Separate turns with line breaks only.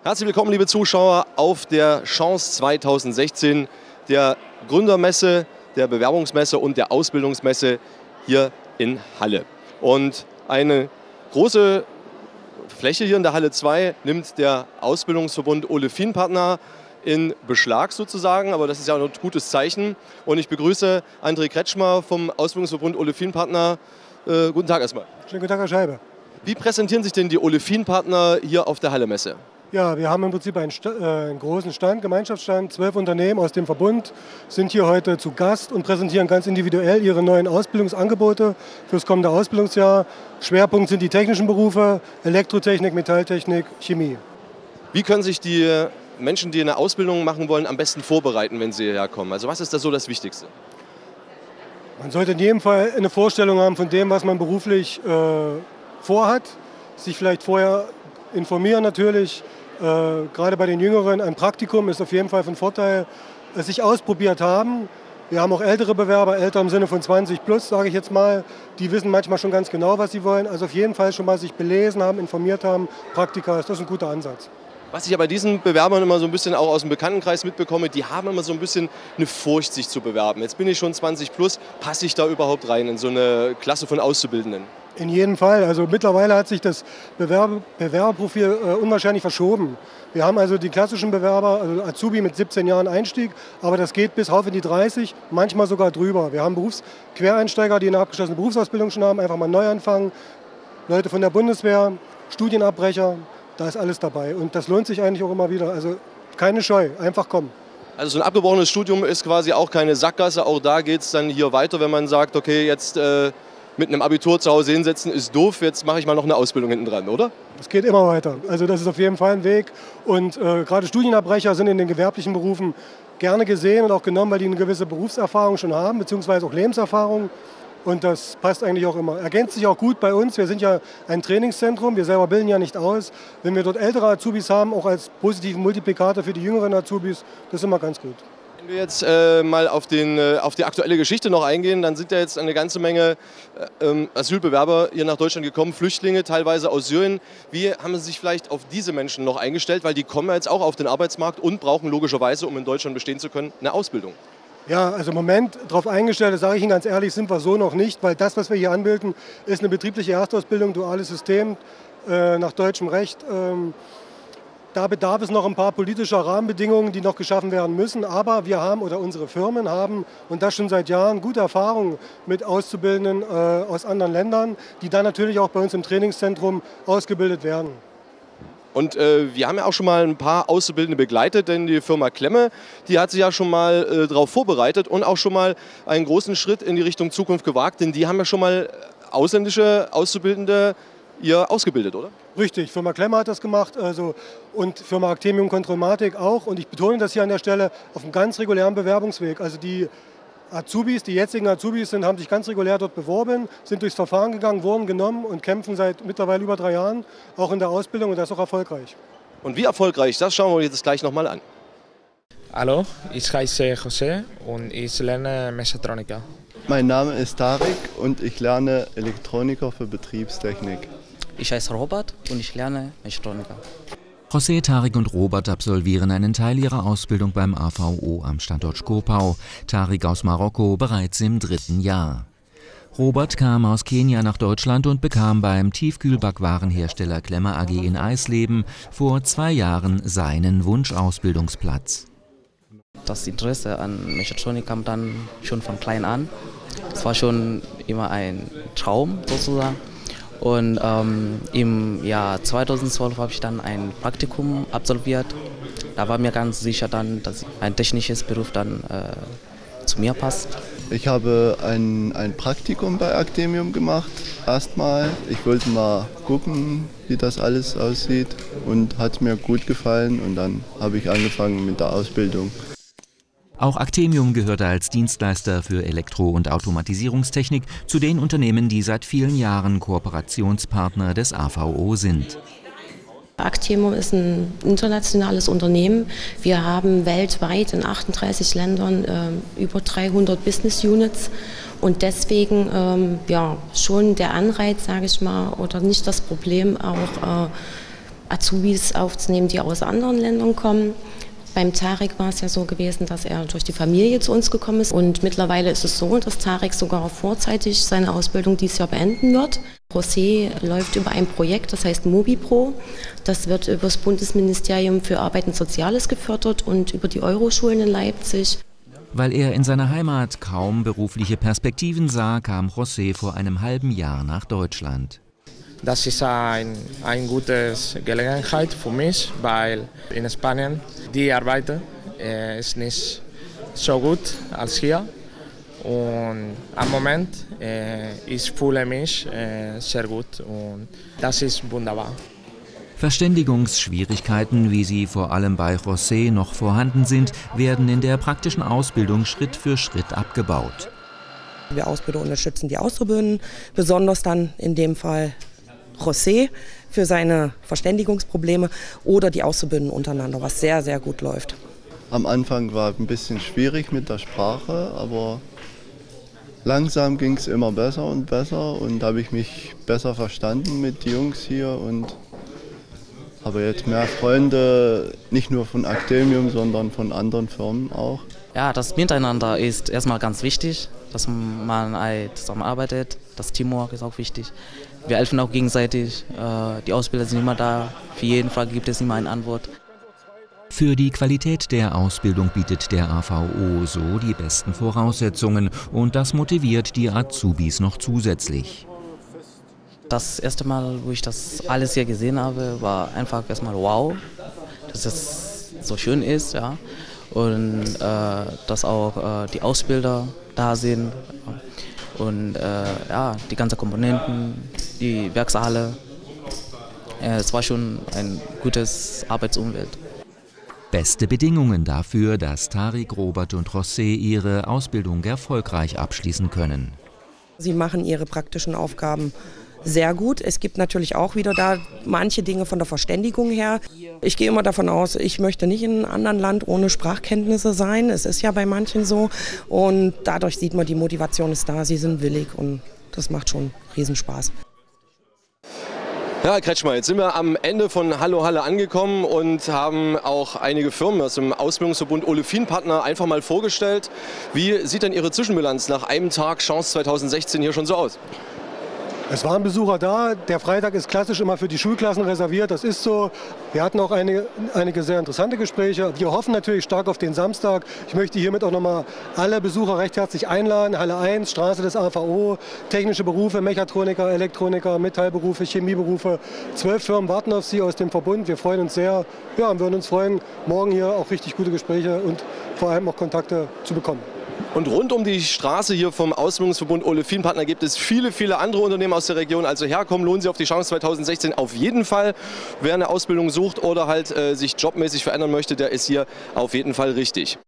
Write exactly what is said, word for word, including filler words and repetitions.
Herzlich willkommen, liebe Zuschauer, auf der Chance zweitausendsechzehn, der Gründermesse, der Bewerbungsmesse und der Ausbildungsmesse hier in Halle. Und eine große Fläche hier in der Halle zwei nimmt der Ausbildungsverbund Olefin-Partner in Beschlag sozusagen, aber das ist ja ein gutes Zeichen. Und ich begrüße André Kretschmer vom Ausbildungsverbund Olefin-Partner. Äh, guten Tag erstmal.
Schönen guten Tag, Herr Scheibe.
Wie präsentieren sich denn die Olefin-Partner hier auf der Halle-Messe?
Ja, wir haben im Prinzip einen, St äh, einen großen Stand, Gemeinschaftsstand. Zwölf Unternehmen aus dem Verbund sind hier heute zu Gast und präsentieren ganz individuell ihre neuen Ausbildungsangebote fürs kommende Ausbildungsjahr. Schwerpunkt sind die technischen Berufe, Elektrotechnik, Metalltechnik, Chemie.
Wie können sich die Menschen, die eine Ausbildung machen wollen, am besten vorbereiten, wenn sie hierher kommen? Also was ist da so das Wichtigste?
Man sollte in jedem Fall eine Vorstellung haben von dem, was man beruflich äh, vorhat. Sich vielleicht vorher informieren natürlich. Äh, gerade bei den Jüngeren, ein Praktikum ist auf jeden Fall von Vorteil, äh, sich ausprobiert haben. Wir haben auch ältere Bewerber, älter im Sinne von zwanzig plus, sage ich jetzt mal. Die wissen manchmal schon ganz genau, was sie wollen. Also auf jeden Fall schon mal sich belesen haben, informiert haben. Praktika ist das ein guter Ansatz.
Was ich ja bei diesen Bewerbern immer so ein bisschen auch aus dem Bekanntenkreis mitbekomme, die haben immer so ein bisschen eine Furcht, sich zu bewerben. Jetzt bin ich schon zwanzig plus, passe ich da überhaupt rein in so eine Klasse von Auszubildenden?
In jedem Fall. Also mittlerweile hat sich das Bewerber, Bewerberprofil äh, unwahrscheinlich verschoben. Wir haben also die klassischen Bewerber, also Azubi mit siebzehn Jahren Einstieg, aber das geht bis rauf in die dreißig, manchmal sogar drüber. Wir haben Berufsquereinsteiger, die eine abgeschlossene Berufsausbildung schon haben, einfach mal neu anfangen. Leute von der Bundeswehr, Studienabbrecher, da ist alles dabei. Und das lohnt sich eigentlich auch immer wieder. Also keine Scheu, einfach kommen.
Also so ein abgebrochenes Studium ist quasi auch keine Sackgasse. Auch da geht es dann hier weiter, wenn man sagt, okay, jetzt äh, mit einem Abitur zu Hause hinsetzen ist doof, jetzt mache ich mal noch eine Ausbildung hinten dran, oder?
Es geht immer weiter. Also das ist auf jeden Fall ein Weg. Und äh, gerade Studienabbrecher sind in den gewerblichen Berufen gerne gesehen und auch genommen, weil die eine gewisse Berufserfahrung schon haben, beziehungsweise auch Lebenserfahrung. Und das passt eigentlich auch immer. Ergänzt sich auch gut bei uns. Wir sind ja ein Trainingszentrum, wir selber bilden ja nicht aus. Wenn wir dort ältere Azubis haben, auch als positiven Multiplikator für die jüngeren Azubis, das ist immer ganz gut.
Wenn wir jetzt äh, mal auf, den, äh, auf die aktuelle Geschichte noch eingehen, dann sind ja jetzt eine ganze Menge äh, ähm, Asylbewerber hier nach Deutschland gekommen, Flüchtlinge, teilweise aus Syrien. Wie haben Sie sich vielleicht auf diese Menschen noch eingestellt? Weil die kommen jetzt auch auf den Arbeitsmarkt und brauchen logischerweise, um in Deutschland bestehen zu können, eine Ausbildung.
Ja, also im Moment darauf eingestellt, das sage ich Ihnen ganz ehrlich, sind wir so noch nicht, weil das, was wir hier anbilden, ist eine betriebliche Erstausbildung, duales System äh, nach deutschem Recht. Ähm, da bedarf es noch ein paar politischer Rahmenbedingungen, die noch geschaffen werden müssen. Aber wir haben oder unsere Firmen haben, und das schon seit Jahren, gute Erfahrungen mit Auszubildenden äh, aus anderen Ländern, die dann natürlich auch bei uns im Trainingszentrum ausgebildet werden.
Und äh, wir haben ja auch schon mal ein paar Auszubildende begleitet, denn die Firma Klemme, die hat sich ja schon mal äh, darauf vorbereitet und auch schon mal einen großen Schritt in die Richtung Zukunft gewagt, denn die haben ja schon mal ausländische Auszubildende hier ausgebildet, oder?
Richtig, Firma Klemme hat das gemacht also, und Firma Actemium Controlmatic auch. Und ich betone das hier an der Stelle auf einem ganz regulären Bewerbungsweg. Also die Azubis, die jetzigen Azubis sind, haben sich ganz regulär dort beworben, sind durchs Verfahren gegangen, wurden genommen und kämpfen seit mittlerweile über drei Jahren, auch in der Ausbildung, und das ist auch erfolgreich.
Und wie erfolgreich, das schauen wir uns jetzt gleich nochmal an.
Hallo, ich heiße José und ich lerne Mechatronika.
Mein Name ist Tarek und ich lerne Elektroniker für Betriebstechnik.
Ich heiße Robert und ich lerne Mechatroniker.
José, Tarek und Robert absolvieren einen Teil ihrer Ausbildung beim A V O am Standort Schkopau. Tarek aus Marokko bereits im dritten Jahr. Robert kam aus Kenia nach Deutschland und bekam beim Tiefkühlbackwarenhersteller Klemme A G in Eisleben vor zwei Jahren seinen Wunschausbildungsplatz.
Das Interesse an Mechatronik kam dann schon von klein an. Das war schon immer ein Traum sozusagen. Und ähm, im Jahr zweitausendzwölf habe ich dann ein Praktikum absolviert. Da war mir ganz sicher dann, dass ein technisches Beruf dann äh, zu mir passt.
Ich habe ein, ein Praktikum bei Actemium gemacht, erstmal. Ich wollte mal gucken, wie das alles aussieht, und hat mir gut gefallen, und dann habe ich angefangen mit der Ausbildung.
Auch Actemium gehört als Dienstleister für Elektro- und Automatisierungstechnik zu den Unternehmen, die seit vielen Jahren Kooperationspartner des A V O sind.
Actemium ist ein internationales Unternehmen. Wir haben weltweit in achtunddreißig Ländern äh, über dreihundert Business Units und deswegen ähm, ja, schon der Anreiz, sage ich mal, oder nicht das Problem, auch äh, Azubis aufzunehmen, die aus anderen Ländern kommen. Beim Tarek war es ja so gewesen, dass er durch die Familie zu uns gekommen ist. Und mittlerweile ist es so, dass Tarek sogar vorzeitig seine Ausbildung dieses Jahr beenden wird. José läuft über ein Projekt, das heißt MobiPro. Das wird über das Bundesministerium für Arbeit und Soziales gefördert und über die Euroschulen in Leipzig.
Weil er in seiner Heimat kaum berufliche Perspektiven sah, kam José vor einem halben Jahr nach Deutschland.
Das ist ein, eine gute Gelegenheit für mich, weil in Spanien die Arbeit äh, ist nicht so gut als hier. Und am Moment äh, ich fühle mich äh, sehr gut und das ist wunderbar.
Verständigungsschwierigkeiten, wie sie vor allem bei José noch vorhanden sind, werden in der praktischen Ausbildung Schritt für Schritt abgebaut.
Wir Ausbilder unterstützen die Auszubildenden, besonders dann in dem Fall José für seine Verständigungsprobleme oder die Auszubildenden untereinander, was sehr, sehr gut läuft.
Am Anfang war es ein bisschen schwierig mit der Sprache, aber langsam ging es immer besser und besser und da habe ich mich besser verstanden mit den Jungs hier und habe jetzt mehr Freunde, nicht nur von Actemium, sondern von anderen Firmen auch.
Ja, das Miteinander ist erstmal ganz wichtig, dass man zusammenarbeitet. Das Teamwork ist auch wichtig. Wir helfen auch gegenseitig. Die Ausbilder sind immer da. Für jeden Fall gibt es immer eine Antwort.
Für die Qualität der Ausbildung bietet der A V O so die besten Voraussetzungen und das motiviert die Azubis noch zusätzlich.
Das erste Mal, wo ich das alles hier gesehen habe, war einfach erstmal wow, dass es so schön ist, ja. Und äh, dass auch äh, die Ausbilder da sind und äh, ja, die ganzen Komponenten, die Werkshalle. Äh, es war schon ein gutes Arbeitsumfeld.
Beste Bedingungen dafür, dass Tarek, Robert und José ihre Ausbildung erfolgreich abschließen können.
Sie machen ihre praktischen Aufgaben sehr gut. Es gibt natürlich auch wieder da manche Dinge von der Verständigung her. Ich gehe immer davon aus, ich möchte nicht in einem anderen Land ohne Sprachkenntnisse sein. Es ist ja bei manchen so. Und dadurch sieht man, die Motivation ist da, sie sind willig und das macht schon Riesenspaß.
Ja, Herr Kretschmer, jetzt sind wir am Ende von Hallo Halle angekommen und haben auch einige Firmen aus dem Ausbildungsverbund Olefin-Partner einfach mal vorgestellt. Wie sieht denn Ihre Zwischenbilanz nach einem Tag Chance zweitausendsechzehn hier schon so aus?
Es waren Besucher da. Der Freitag ist klassisch immer für die Schulklassen reserviert. Das ist so. Wir hatten auch einige, einige sehr interessante Gespräche. Wir hoffen natürlich stark auf den Samstag. Ich möchte hiermit auch nochmal alle Besucher recht herzlich einladen. Halle eins, Straße des A V O, technische Berufe, Mechatroniker, Elektroniker, Metallberufe, Chemieberufe. Zwölf Firmen warten auf Sie aus dem Verbund. Wir freuen uns sehr. Ja, und würden uns freuen, morgen hier auch richtig gute Gespräche und vor allem auch Kontakte zu bekommen.
Und rund um die Straße hier vom Ausbildungsverbund Olefin-Partner gibt es viele, viele andere Unternehmen aus der Region. Also herkommen, lohnen Sie auf die Chance zweitausendsechzehn auf jeden Fall. Wer eine Ausbildung sucht oder halt äh, sich jobmäßig verändern möchte, der ist hier auf jeden Fall richtig.